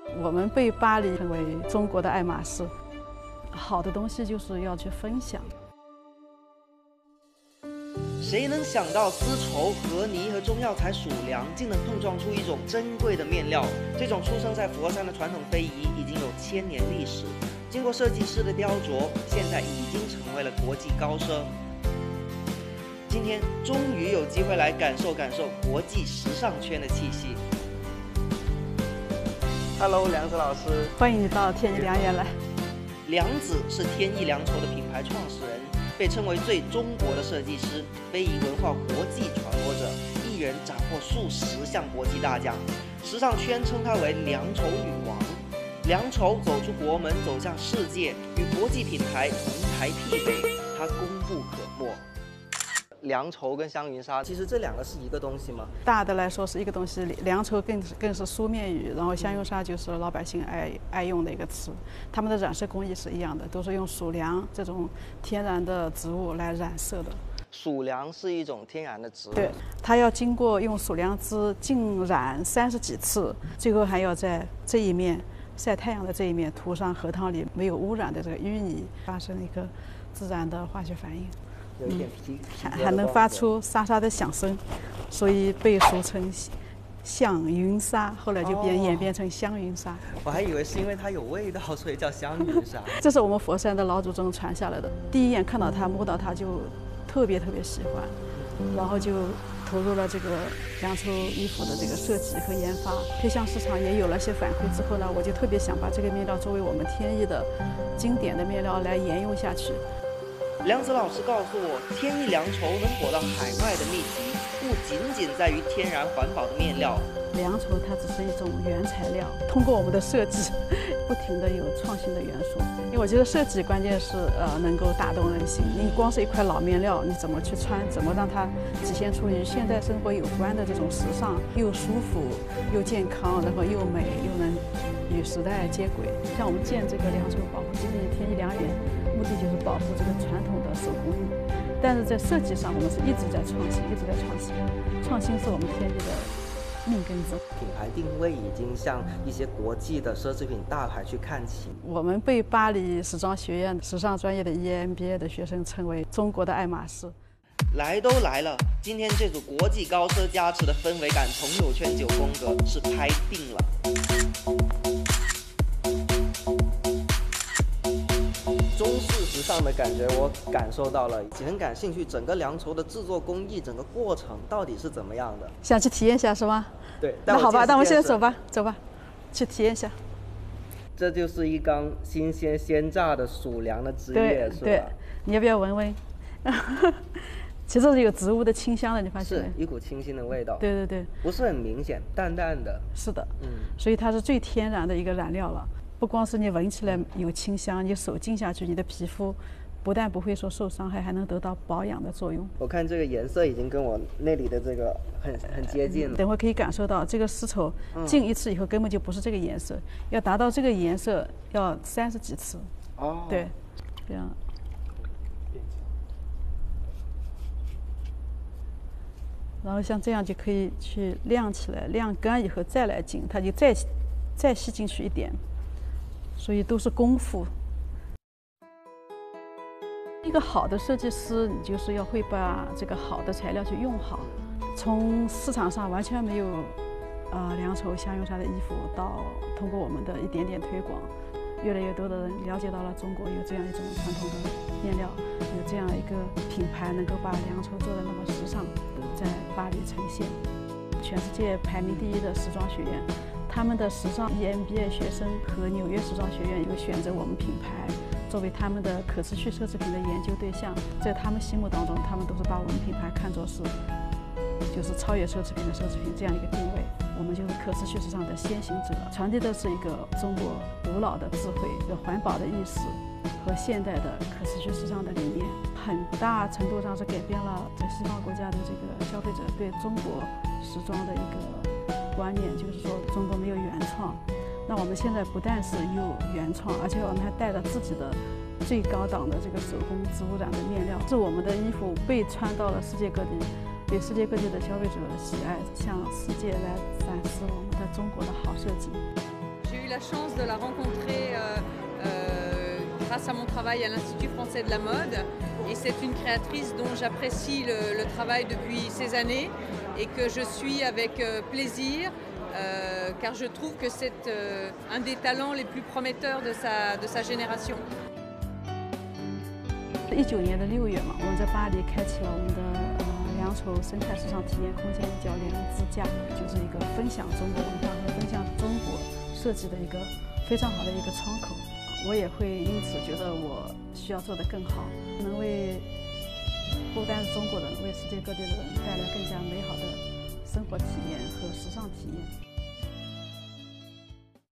我们被巴黎称为中国的爱马仕。好的东西就是要去分享。 谁能想到丝绸、和泥和中药材属粮竟能碰撞出一种珍贵的面料？这种出生在佛山的传统非遗已经有1000年历史，经过设计师的雕琢，现在已经成为了国际高奢。今天终于有机会来感受感受国际时尚圈的气息。Hello， 梁子老师， 欢迎你到天一良园来。 梁子是天意良绸的品牌创始人，被称为最中国的设计师，非遗文化国际传播者，一人斩获数10项国际大奖。时尚圈称她为良绸女王。良绸走出国门，走向世界，与国际品牌同台媲美，她功不可没。良绸跟香云纱，其实这两个是一个东西吗？ 大的来说是一个东西，良绸更是书面语，然后香云纱就是老百姓爱用的一个词。他们的染色工艺是一样的，都是用属粮这种天然的植物来染色的。 属粮是一种天然的植物， 对，它要经过用属粮汁浸染30几次，最后还要在这一面晒太阳的这一面涂上荷塘里没有污染的这个淤泥，发生一个自然的化学反应。 有一点还能发出沙沙的响声，所以被俗称响云纱，后来就演变成香云纱。 我还以为是因为它有味道，所以叫香云纱。 这是我们佛山的老祖宗传下来的，第一眼看到它、摸到它就特别喜欢，然后就投入了这个良绸衣服的这个设计和研发。配香市场也有了些反馈之后呢，我就特别想把这个面料作为我们天意的经典的面料来沿用下去。 梁子老师告诉我，天意良绸能火到海外的秘籍，不仅仅在于天然环保的面料。 良绸它只是一种原材料，通过我们的设计，不停地有创新的元素。因为我觉得设计关键是能够打动人心。你光是一块老面料，你怎么去穿，怎么让它体现出与现代生活有关的这种时尚，又舒服又健康，然后又美又能与时代接轨。像我们建这个良绸保护基地天一良园，目的就是保护这个传统的手工艺，但是在设计上我们是一直在创新，创新是我们天意的命根子。 品牌定位已经向一些国际的奢侈品大牌去看齐。 我们被巴黎时装学院时尚专业的 EMBA 的学生称为中国的爱马仕。 来都来了，今天这组国际高奢加持的氛围感，朋友圈9风格是拍定了。中式时尚的感觉我感受到了，很感兴趣整个良绸的制作工艺，整个过程到底是怎么样的？ 想去体验一下是吗？ 对， 那好吧，那我们现在走吧，去体验一下。 这就是一缸新鲜鲜榨的属粮的汁液，是吧？ 对，你要不要闻闻？其实是有植物的清香的，你发现？ 是一股清新的味道。 对对对， 不是很明显，淡淡的。 是的，所以它是最天然的一个染料了。不光是你闻起来有清香，你手浸下去，你的皮肤不但不会说受伤害，还能得到保养的作用。 我看这个颜色已经跟我那里的这个很接近了。 等会可以感受到这个丝绸浸一次以后根本就不是这个颜色，要达到这个颜色要30几次。 哦， 对，这样。然后像这样就可以去晾起来，晾干以后再来浸，它就再吸进去一点，所以都是功夫。一个好的设计师，你就是要会把这个好的材料去用好。从市场上完全没有良绸、香云纱的衣服，到通过我们的一点点推广，越来越多的人了解到了中国有这样一种传统的面料，有这样一个品牌能够把良绸做得那么时尚，在巴黎呈现。全世界排名第1的时装学院，他们的时尚 EMBA 学生和纽约时装学院又选择我们品牌作为他们的可持续奢侈品的研究对象。在他们心目当中，他们都是把我们品牌看作是就是超越奢侈品的奢侈品这样一个定位。我们就是可持续时尚的先行者，传递的是一个中国古老的智慧、一个环保的意识和现代的可持续时尚的理念，很大程度上是改变了在西方国家的这个消费者对中国时装的一个观念，就是说中国没有原创。那我们现在不但是有原创，而且我们还带着自己的最高档的这个手工植物染的面料，是我们的衣服被穿到了世界各地，被世界各地的消费者喜爱，向世界来展示我们的中国的好设计。 距 eu la chance de la rencontrer grâce à mon travail à l'Institut français de la mode. Et c'est une créatrice dont j'apprécie le travail depuis ces années et que je suis avec plaisir, car je trouve que c'est un des talents les plus prometteurs de sa génération. 19年的6月嘛，我们在巴黎开启了我们的良�绸�生态时尚体验空间，叫良之家，就是一个分享中国文化和分享中国设计的一个非常好的一个窗口。我也会因此觉得我需要做得更好，能为不单是中国人，为世界各地的人带来更加美好的生活体验和时尚体验。